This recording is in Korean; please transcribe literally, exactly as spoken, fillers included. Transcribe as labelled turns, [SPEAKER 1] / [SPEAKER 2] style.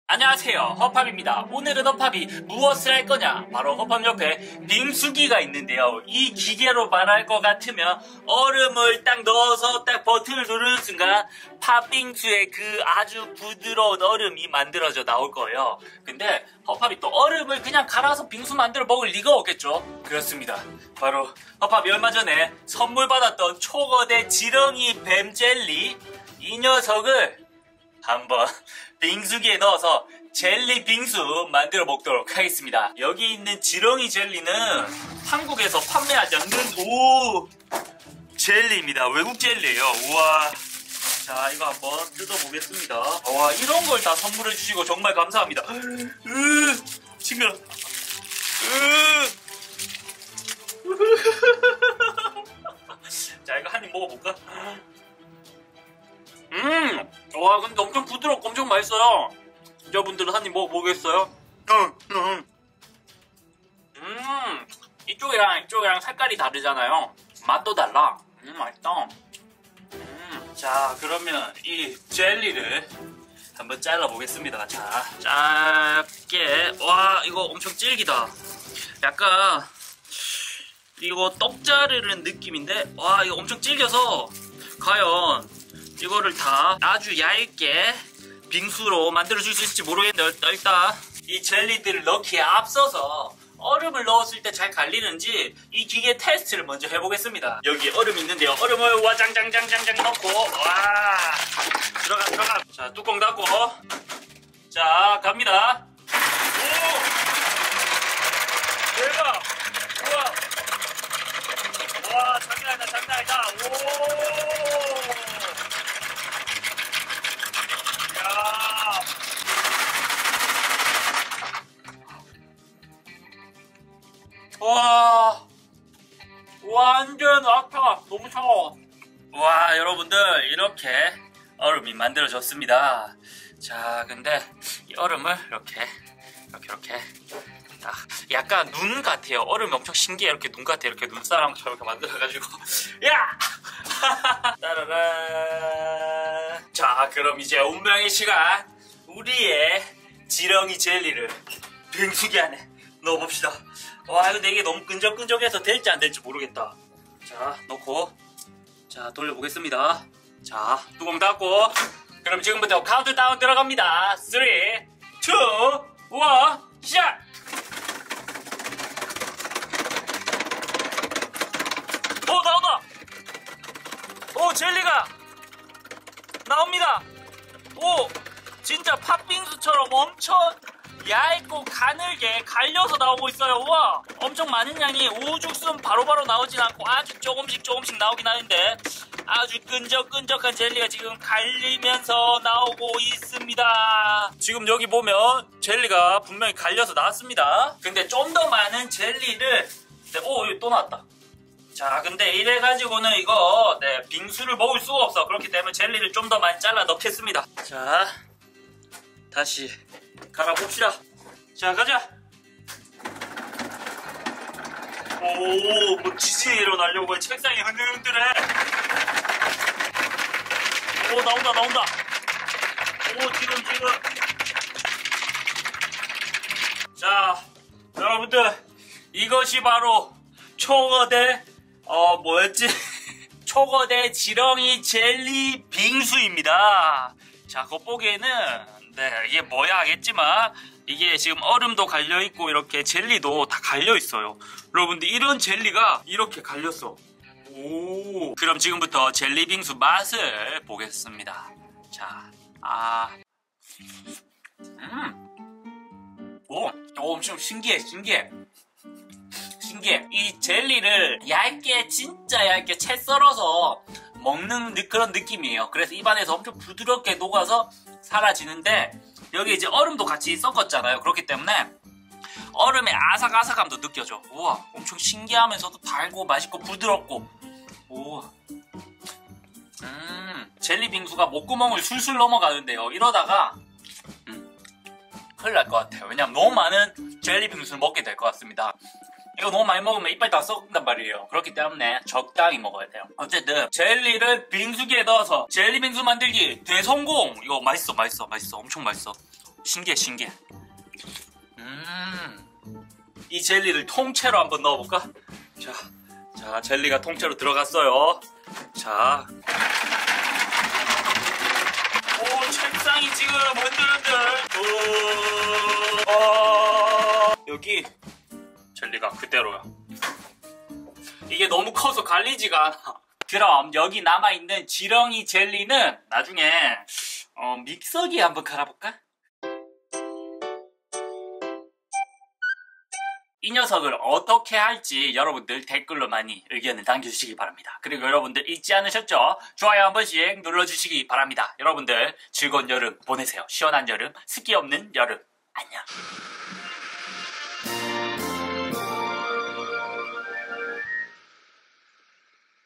[SPEAKER 1] 안녕하세요, 허팝입니다. 오늘은 허팝이 무엇을 할 거냐? 바로 허팝 옆에 빙수기가 있는데요. 이 기계로 말할 것 같으면 얼음을 딱 넣어서 딱 버튼을 누르는 순간 팥빙수의 그 아주 부드러운 얼음이 만들어져 나올 거예요. 근데 허팝이 또 얼음을 그냥 갈아서 빙수 만들어 먹을 리가 없겠죠? 그렇습니다. 바로 허팝이 얼마 전에 선물 받았던 초거대 지렁이 뱀 젤리, 이 녀석을 한번 빙수기에 넣어서 젤리 빙수 만들어 먹도록 하겠습니다. 여기 있는 지렁이 젤리는 한국에서 판매하지 않는 오 젤리입니다. 외국 젤리예요. 우와. 자, 이거 한번 뜯어보겠습니다. 와, 이런 걸 다 선물해 주시고 정말 감사합니다. 으, 징그러. 으. 자, 이거 한 입 먹어볼까? 음! 와, 근데 엄청 부드럽고 엄청 맛있어요. 여러분들은 한 입 먹어보겠어요? 응, 응. 음, 이쪽이랑 이쪽이랑 색깔이 다르잖아요. 맛도 달라. 음, 맛있다. 음, 자, 그러면 이 젤리를 한번 잘라보겠습니다. 자, 짧게. 와, 이거 엄청 질기다. 약간, 이거 떡 자르는 느낌인데, 와, 이거 엄청 질겨서, 과연, 이거를 다 아주 얇게 빙수로 만들어줄 수 있을지 모르겠는데 일단 이 젤리들을 넣기에 앞서서 얼음을 넣었을 때 잘 갈리는지 이 기계 테스트를 먼저 해보겠습니다. 여기 얼음 있는데요. 얼음을 와장장장장장 넣고 와 들어가 들어가. 자, 뚜껑 닫고 자, 갑니다. 오 대박. 우와 와, 장난 아니다 장난 아니다. 오 와, 완전 아파. 너무 차가워. 와, 여러분들 이렇게 얼음이 만들어졌습니다. 자, 근데 이 얼음을 이렇게 이렇게 이렇게 딱 약간 눈 같아요. 얼음이 엄청 신기해. 이렇게 눈 같아요. 이렇게 눈사람처럼 이렇게 만들어가지고 야! 따라라. 자, 그럼 이제 운명의 시간. 우리의 지렁이 젤리를 빙수기 안에 넣어봅시다. 와, 근데 이게 너무 끈적끈적해서 될지 안 될지 모르겠다. 자, 넣고 자, 돌려보겠습니다. 자, 뚜껑 닫고 그럼 지금부터 카운트다운 들어갑니다. 삼, 이, 일, 시작! 오, 나온다! 오, 젤리가 나옵니다. 오, 진짜 팥빙수처럼 엄청 얇고 가늘게 갈려서 나오고 있어요. 우와, 엄청 많은 양이 우죽순 바로바로 나오진 않고 아주 조금씩 조금씩 나오긴 하는데 아주 끈적끈적한 젤리가 지금 갈리면서 나오고 있습니다. 지금 여기 보면 젤리가 분명히 갈려서 나왔습니다. 근데 좀 더 많은 젤리를 네, 오, 여기 또 나왔다. 자, 근데 이래가지고는 이거 네, 빙수를 먹을 수가 없어. 그렇기 때문에 젤리를 좀 더 많이 잘라 넣겠습니다. 자, 다시 갈아봅시다. 자, 가자. 오, 뭐 지진이 일어나려고 책상이 흔들흔들해. 오, 나온다 나온다. 오, 지금 지금. 자, 여러분들 이것이 바로 초거대 어 뭐였지? 초거대 지렁이 젤리 빙수입니다. 자, 겉보기에는 네, 이게 뭐야 하겠지만 이게 지금 얼음도 갈려있고 이렇게 젤리도 다 갈려있어요. 여러분들 이런 젤리가 이렇게 갈렸어. 오, 그럼 지금부터 젤리 빙수 맛을 보겠습니다. 자, 아, 음, 오, 오, 엄청 신기해, 신기해. 신기해. 이 젤리를 얇게, 진짜 얇게 채 썰어서 먹는 그런 느낌이에요. 그래서 입안에서 엄청 부드럽게 녹아서 사라지는데 여기 이제 얼음도 같이 섞었잖아요. 그렇기 때문에 얼음의 아삭아삭함도 느껴져. 우와, 엄청 신기하면서도 달고 맛있고 부드럽고. 우와. 음, 젤리 빙수가 목구멍을 술술 넘어가는데요. 이러다가 음, 큰일 날 것 같아요. 왜냐면 너무 많은 젤리 빙수를 먹게 될 것 같습니다. 이거 너무 많이 먹으면 이빨 다 썩는단 말이에요. 그렇기 때문에 적당히 먹어야 돼요. 어쨌든 젤리를 빙수기에 넣어서 젤리 빙수 만들기 대성공. 이거 맛있어 맛있어 맛있어 엄청 맛있어. 신기해 신기해. 음, 이 젤리를 통째로 한번 넣어볼까? 자, 자 젤리가 통째로 들어갔어요. 자, 오 책상이 지금 흔들흔들. 오, 어, 여기 젤리가 그대로야. 이게 너무 커서 갈리지가 않아. 그럼 여기 남아있는 지렁이 젤리는 나중에 어, 믹서기에 한번 갈아볼까? 이 녀석을 어떻게 할지 여러분들 댓글로 많이 의견을 남겨주시기 바랍니다. 그리고 여러분들 잊지 않으셨죠? 좋아요 한 번씩 눌러주시기 바랍니다. 여러분들 즐거운 여름 보내세요. 시원한 여름, 습기 없는 여름. 안녕.